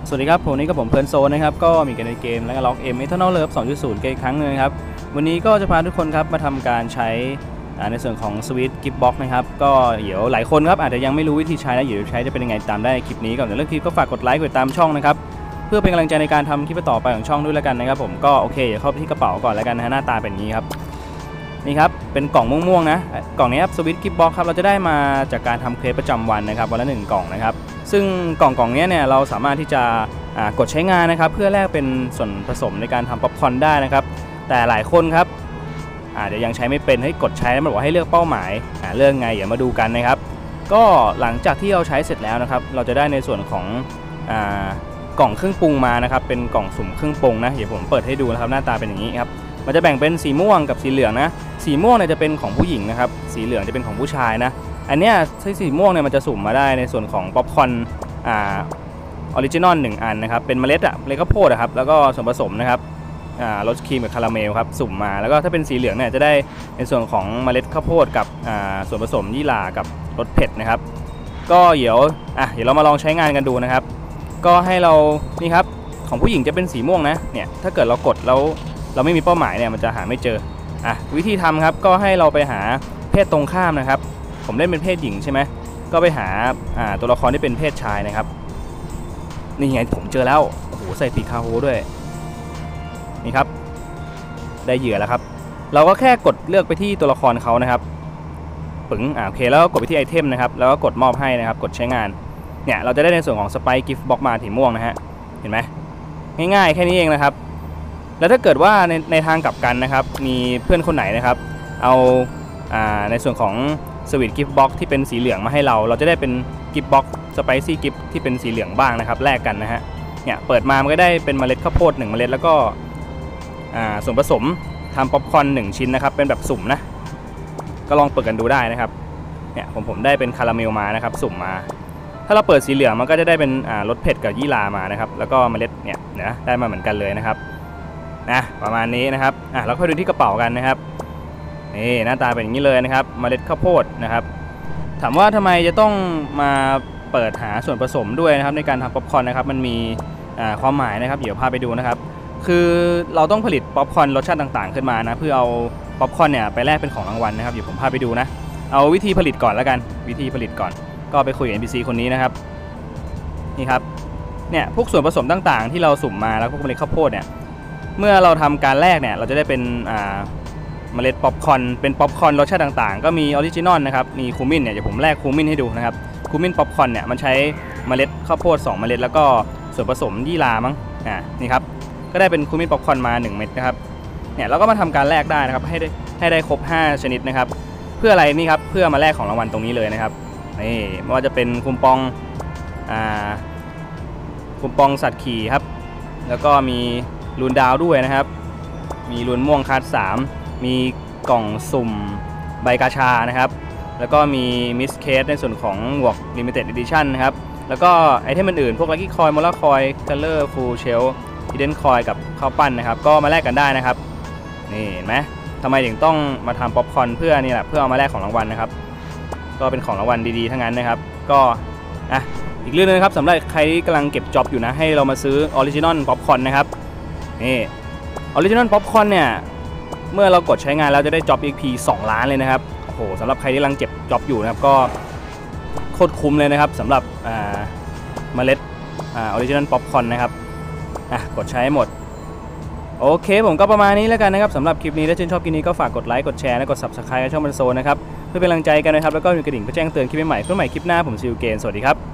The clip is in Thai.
สวัสดีครับผมนี่ก็ผมเพลินโซนนะครับก็มีกันในเกมและก็ล็อกเอ็ม Eternal Love 2.0กันอีกครั้งนึงครับวันนี้ก็จะพาทุกคนครับมาทำการใช้ในส่วนของ Sweet Gift Box นะครับก็เดี๋ยวหลายคนครับอาจจะยังไม่รู้วิธีใช้นะเดี๋ยวใช้จะเป็นยังไงตามได้คลิปนี้ก่อนแต่เรื่องคลิปก็ฝากกดไลค์กดตามช่องนะครับเพื่อเป็นกำลังใจในการทำคลิปต่อไปของช่องด้วยแล้วกันนะครับผมก็โอเคเดี๋ยวเข้าไปที่กระเป๋าก่อนแล้วกันนะหน้าตาเป็นอย่างนี้ครับนี่ครับเป็นกล่องม่วงๆนะกล่องนี้ครับ Sweet Gift Box ครับเราจะได้มาจากการทำเควสประจำวันนะครับวันละ1กล่องนะครับซึ่งกล่องนี้เนี่ยเราสามารถที่จะกดใช้งานนะครับเพื่อแลกเป็นส่วนผสมในการทำป๊อปคอร์นได้นะครับแต่หลายคนครับอาจจะยังใช้ไม่เป็นให้กดใช้แล้วมันบอกให้เลือกเป้าหมายเลือกไงเดี๋ยวมาดูกันนะครับก็หลังจากที่เราใช้เสร็จแล้วนะครับเราจะได้ในส่วนของกล่องเครื่องปรุงมานะครับเป็นกล่องสุ่มเครื่องปรุงนะเดี๋ยวผมเปิดให้ดูนะครับหน้าตาเป็นอย่างนี้ครับมันจะแบ่งเป็นสีม่วงกับสีเหลืองนะสีม่วงเนี่ยจะเป็นของผู้หญิงนะครับสีเหลืองจะเป็นของผู้ชายนะอันเนี้ยสีม่วงเนี่ยมันจะสุ่มมาได้ในส่วนของป๊อปคอร์นออริจินอล1อันนะครับเป็นเมล็ดข้าวโพดครับแล้วก็ส่วนผสมนะครับรสครีมกับคาราเมลครับสุ่มมาแล้วก็ถ้าเป็นสีเหลืองเนี่ยจะได้ในส่วนของเมล็ดข้าวโพดกับส่วนผสมยี่หร่ากับรสเผ็ดนะครับก็เดี๋ยวเรามาลองใช้งานกันดูนะครับก็ให้เรานี่ครับของผู้หญิงจะเป็นสีม่วงนะเนี่ยถ้าเกิดเรากดแล้วเราไม่มีเป้าหมายเนี่ยมันจะหาไม่เจอวิธีทำครับก็ให้เราไปหาเพศตรงข้ามนะครับผมเล่นเป็นเพศหญิงใช่ไหมก็ไปหาตัวละครที่เป็นเพศชายนะครับนี่ไงผมเจอแล้วโอ้โหใส่ปีกคาโฮด้วยนี่ครับได้เหยื่อแล้วครับเราก็แค่กดเลือกไปที่ตัวละครเขานะครับปึ๋งโอเคแล้วก็กดไปที่ไอเทมนะครับแล้วก็กดมอบให้นะครับกดใช้งานเนี่ยเราจะได้ในส่วนของสไปค์กิฟต์บ็อกมาสีม่วงนะฮะเห็นไหมง่ายๆแค่นี้เองนะครับแล้วถ้าเกิดว่าในทางกลับกันนะครับมีเพื่อนคนไหนนะครับเอาในส่วนของสวีทกิฟต์บ็อกที่เป็นสีเหลืองมาให้เราจะได้เป็นกิฟต์บ็อกสไปซี่กิฟต์ที่เป็นสีเหลืองบ้างนะครับแลกกันนะฮะเนี่ยเปิดมามันก็ได้เป็นเมล็ดข้าวโพด1เมล็ดแล้วก็ส่วนผสมทำป๊อปคอร์น1ชิ้นนะครับเป็นแบบสุ่มนะก็ลองเปิดกันดูได้นะครับเนี่ยผมได้เป็นคาราเมลมานะครับสุ่มมาถ้าเราเปิดสีเหลืองมันก็จะได้เป็นรสเผ็ดกับยี่หร่ามานะครับแล้วก็เมล็ดเนี่ยนะได้มาเหมือนกันเลยนะครับประมาณนี้นะครับเราค่อยดูที่กระเป๋ากันนะครับนี่หน้าตาเป็นอย่างนี้เลยนะครับเมล็ดข้าวโพดนะครับถามว่าทำไมจะต้องมาเปิดหาส่วนผสมด้วยนะครับในการทำป๊อปคอร์นนะครับมันมีความหมายนะครับเดี๋ยวพาไปดูนะครับคือเราต้องผลิตป๊อปคอร์นรสชาติต่างๆขึ้นมานะเพื่อเอาป๊อปคอร์นเนี่ยไปแลกเป็นของรางวัลนะครับเดี๋ยวผมพาไปดูนะเอาวิธีผลิตก่อนแล้วกันวิธีผลิตก่อนก็ไปคุยกับ NPC คนนี้นะครับนี่ครับเนี่ยพวกส่วนผสมต่างๆที่เราสุ่มมาแล้วพวกเมล็ดข้าวโพดเนี่ยเมื่อเราทำการแลกเนี่ยเราจะได้เป็นเมล็ดป๊อปคอร์นเป็นป๊อปคอร์นรสชาติต่างๆก็มีออริจินอลนะครับมีคูมินเนี่ยเดี๋ยวผมแลกคูมินให้ดูนะครับคูมินป๊อปคอร์นเนี่ยมันใช้เมล็ดข้าวโพด2เมล็ดแล้วก็ส่วนผสมยี่หร่ามั้งนี่ครับก็ได้เป็นคูมินป๊อปคอร์นมา1เม็ดนะครับเนี่ยเราก็มาทำการแลกได้นะครับให้ได้ครบ5ชนิดนะครับเพื่ออะไรนี่ครับเพื่อมาแลกของรางวัลตรงนี้เลยนะครับนี่ไม่ว่าจะเป็นคูปองสัตว์ขี่ครับแล้วก็มีลูนดาวด้วยนะครับมีลูนม่วงคัส3มีกล่องสุ่มใบกาชานะครับแล้วก็มีมิสเคสในส่วนของหมวก Limited Edition นะครับแล้วก็ไอเทมอื่นๆพวกลัคกี้คอยมอลล่าคอยคัลเลอร์ฟูลเชลฮิดเด้นคอยกับข้าวปั้นนะครับก็มาแลกกันได้นะครับนี่เห็นไหมทำไมถึงต้องมาทำป๊อปคอร์นเพื่อนี่แหละเพื่อเอามาแลกของรางวัลนะครับก็เป็นของรางวัลดีๆทั้งนั้นนะครับก็อีกเรื่องนึงครับสำหรับใครที่กำลังเก็บจ็อบอยู่นะให้เรามาซื้อออริจินอลป๊อปคอร์นนะครับนี่ออริจินอลป๊อปคอร์นเนี่ยเมื่อเรากดใช้งานแล้วจะได้จ็อบ XP 2 ล้านเลยนะครับโอ้โหสำหรับใครที่กำลังเก็บจ็อบอยู่นะครับก็โคตรคุ้มเลยนะครับสำหรับเมล็ดออริจินอลป๊อปคอร์นนะครับกดใช้หมดโอเคผมก็ประมาณนี้แล้วกันนะครับสำหรับคลิปนี้ถ้าชื่นชอบคลิปนี้ก็ฝากกดไลค์กดแชร์และกด Subscribe ช่องบันโซนะครับเพื่อเป็นกำลังใจกันนะครับแล้วก็มีกระดิ่งเพื่อแจ้งเตือนคลิปใหม่คลิปหน้าผมซิลเกนสวัสดีครับ